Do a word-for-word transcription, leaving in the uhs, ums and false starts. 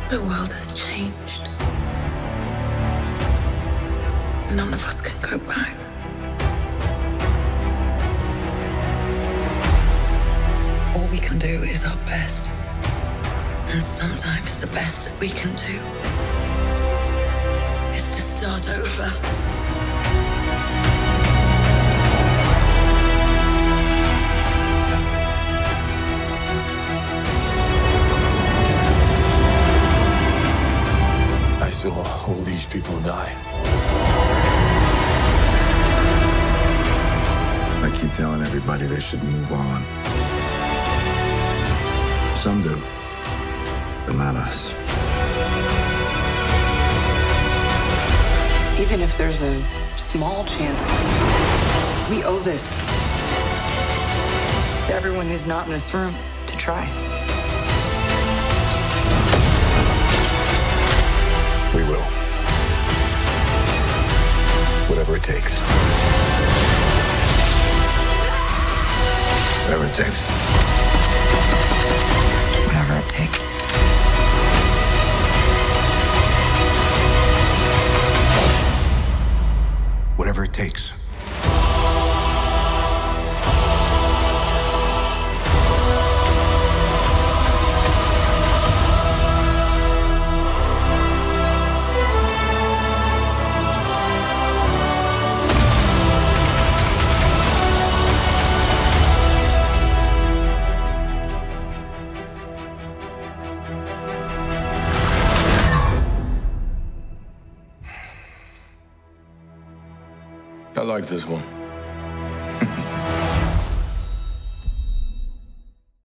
The world has changed. None of us can go back. All we can do is our best. And sometimes the best that we can do is to start over. I saw all these people die. I keep telling everybody they should move on. Some do, but not us. Even if there's a small chance, we owe this to everyone who's not in this room to try. We will. Whatever it takes. Whatever it takes. Whatever it takes. Whatever it takes. I like this one.